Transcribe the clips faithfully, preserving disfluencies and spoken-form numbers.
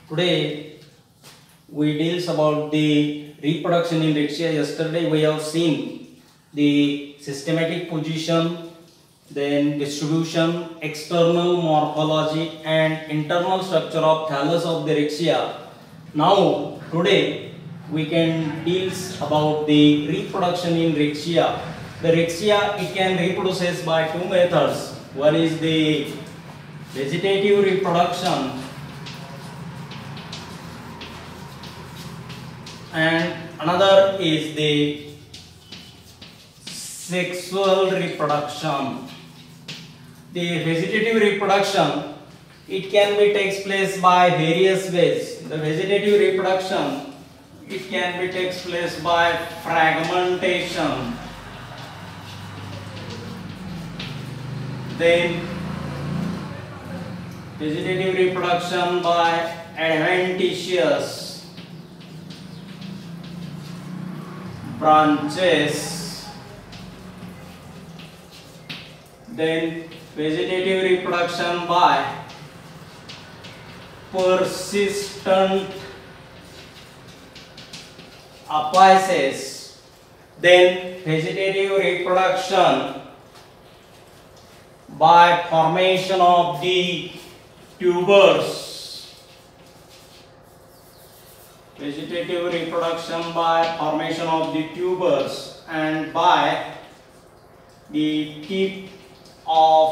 Today we deals about the reproduction in Rexia. Yesterday we have seen the systematic position, then distribution, external morphology and internal structure of thallus of the Rexia. Now today we can deals about the reproduction in Rexia. The Rexia, it can reproduces by two methods. One is the vegetative reproduction and another is the sexual reproduction. The vegetative reproduction, it can be takes place by various ways. The vegetative reproduction, it can be takes place by fragmentation, then vegetative reproduction by adventitious branches, then vegetative reproduction by persistent apices, then vegetative reproduction by formation of the tubers, vegetative reproduction by formation of the tubers and by the tip of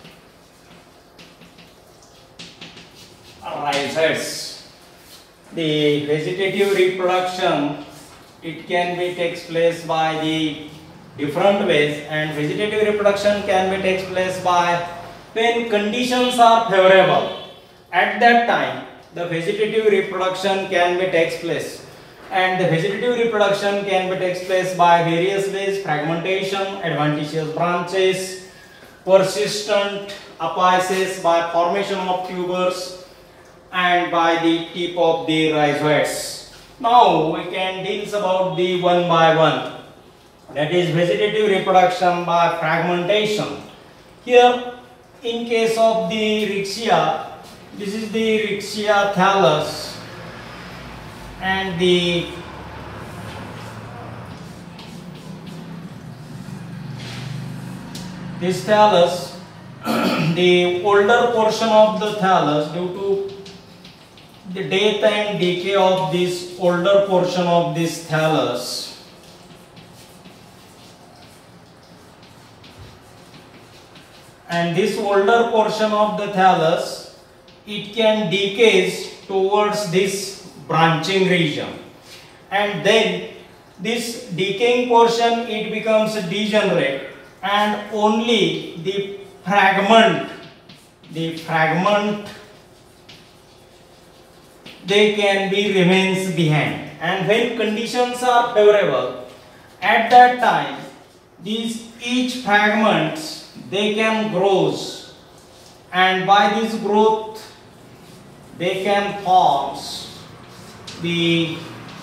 rhizoids. The vegetative reproduction, it can be takes place by the different ways, and vegetative reproduction can be takes place by when conditions are favorable. At that time the vegetative reproduction can be takes place, and the vegetative reproduction can be takes place by various ways: fragmentation, adventitious branches, persistent apices by formation of tubers, and by the tip of the rhizoids. Now we can deal about the one by one. That is vegetative reproduction by fragmentation. Here in case of the Rexia, this is the Rexia thallus and the this thallus, the older portion of the thallus, due to the death and decay of this older portion of this thallus, and this older portion of the thallus, it can decays towards this branching region, and then this decaying portion, it becomes degenerate, and only the fragment, the fragment, they can be remains behind. And when conditions are favorable, at that time these each fragments, they can grows, and by this growth they can form the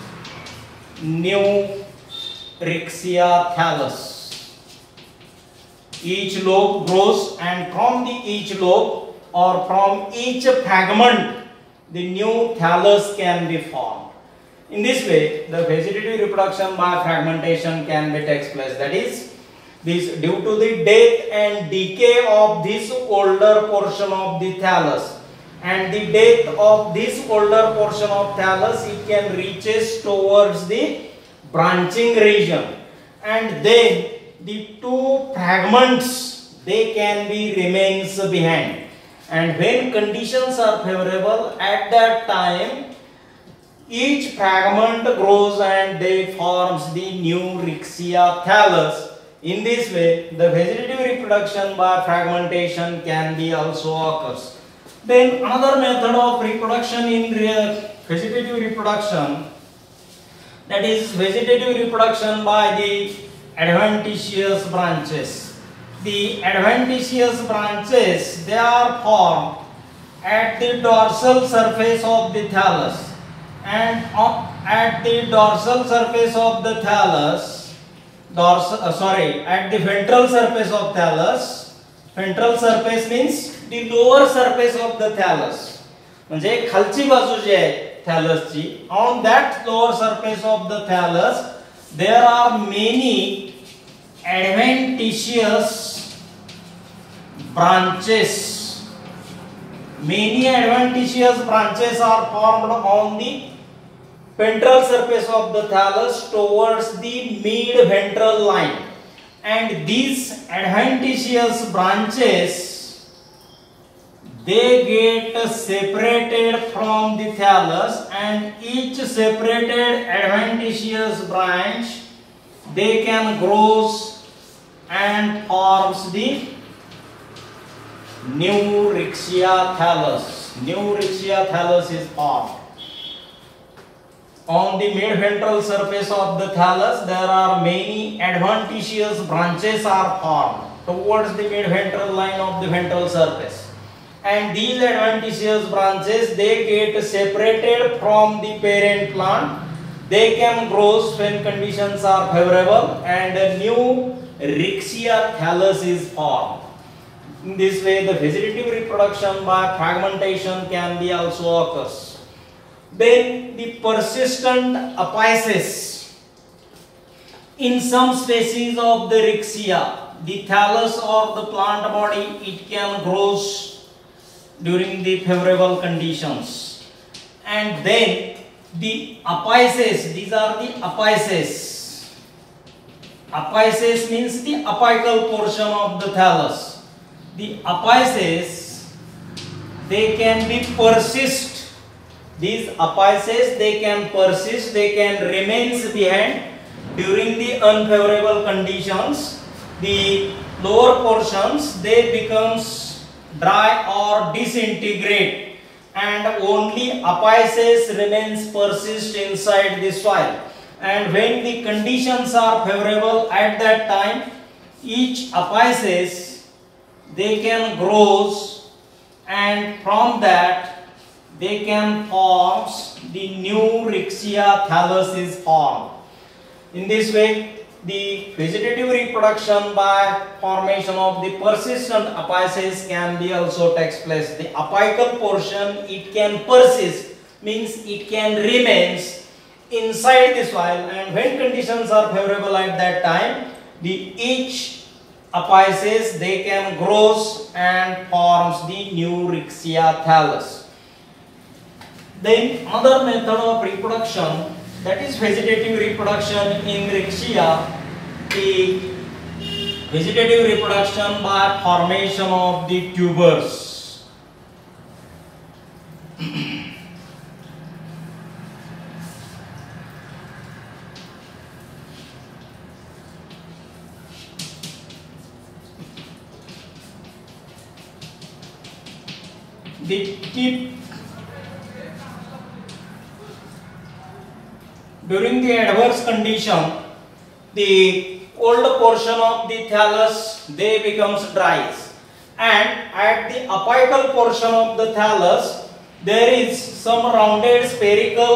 new Rexia thallus. Each lobe grows, and from the each lobe or from each fragment the new thallus can be formed. In this way the vegetative reproduction by fragmentation can be takes place. That is, this due to the death and decay of this older portion of the thallus, and the death of this older portion of thallus, it can reaches towards the branching region, and then the two fragments, they can be remains behind. And when conditions are favorable, at that time each fragment grows and they forms the new Rexia thallus. In this way the vegetative reproduction by fragmentation can be also occurs. Then another method of reproduction in vegetative reproduction, that is vegetative reproduction by the adventitious branches. The adventitious branches, they are formed at the dorsal surface of the thallus, and at the dorsal surface of the thallus, dorsal, uh, sorry, at the ventral surface of thallus, Ventral surface means the lower surface of the thallus. म्हणजे खालची बाजू जी आहे थॅलसची, on that lower surface of the thallus there are many adventitious branches. Many adventitious branches are formed on the ventral surface of the thallus towards the mid-ventral line, and these adventitious branches they get separated from the thallus, and each separated adventitious branch they can grows and forms the new rixia thallus. New rixia thallus is formed. On the mid-ventral surface of the thallus, there are many adventitious branches are formed towards the mid-ventral line of the ventral surface. And these adventitious branches, they get separated from the parent plant. They can grow when conditions are favorable, and a new rixia thallus is formed. In this way, the vegetative reproduction by fragmentation can be also occurs. Then the persistent apices. In some species of the rixia, the thallus or the plant body, it can grows during the favorable conditions, and then the apices, these are the apices. Apices means the apical portion of the thallus. The apices, they can be persist. These apices, they can persist, they can remain behind during the unfavorable conditions. The lower portions, they becomes dry or disintegrate, and only apices remains persist inside the soil. And when the conditions are favorable at that time, each apices they can grows, and from that they can form the new rixia thallus is formed. In this way, the vegetative reproduction by formation of the persistent apices can be also takes place. The apical portion, it can persist, means it can remains inside the soil, and when conditions are favorable at that time, the each apices they can grows and forms the new rixia thallus. Then another method of reproduction, that is vegetative reproduction in rixia, the vegetative reproduction by formation of the tubers. The tip during the adverse condition, the old portion of the thallus they becomes dries, and at the apical portion of the thallus there is some rounded spherical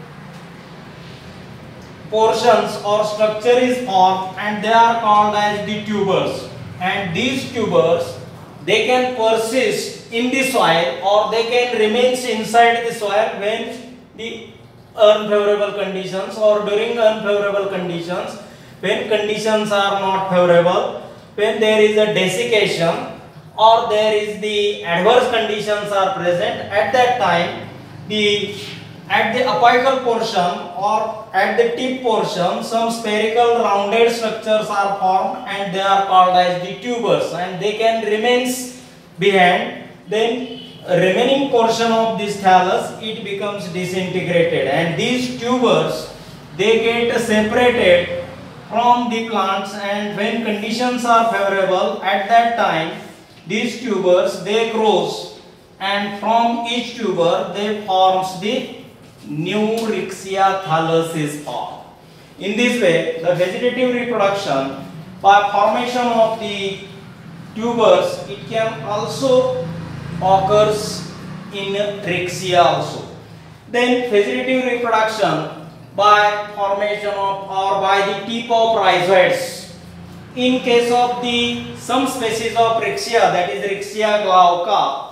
portions or structure is formed, and they are called as the tubers. And these tubers, they can persist in the soil, or they can remain inside the soil when the unfavorable conditions, or during unfavorable conditions, when conditions are not favorable, when there is a desiccation or there is the adverse conditions are present, at that time the at the apical portion or at the tip portion some spherical rounded structures are formed, and they are called as the tubers, and they can remain behind. Then remaining portion of this thallus, it becomes disintegrated, and these tubers they get separated from the plants, and when conditions are favorable at that time these tubers they grows, and from each tuber they forms the new rixia thallus is formed. In this way, the vegetative reproduction by formation of the tubers, it can also occurs in rixia also. Then vegetative reproduction by formation of or by the tip of rhizoids. In case of the some species of rixia, that is Rixia glauca,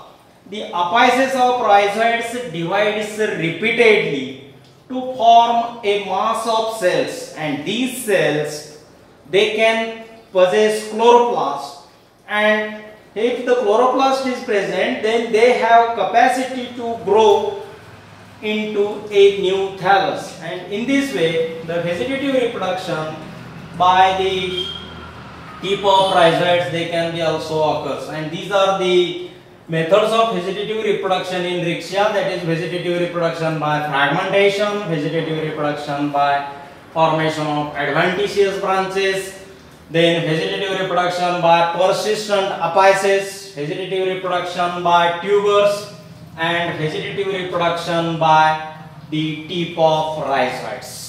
the apices of rhizoids divides repeatedly to form a mass of cells, and these cells, they can possess chloroplast, and if the chloroplast is present, then they have capacity to grow into a new thallus, and in this way the vegetative reproduction by the tip of rhizoids, they can be also occurs, and these are the methods of vegetative reproduction in Rixia, that is vegetative reproduction by fragmentation, vegetative reproduction by formation of adventitious branches, then vegetative reproduction by persistent apices, vegetative reproduction by tubers, and vegetative reproduction by the tip of rhizoids.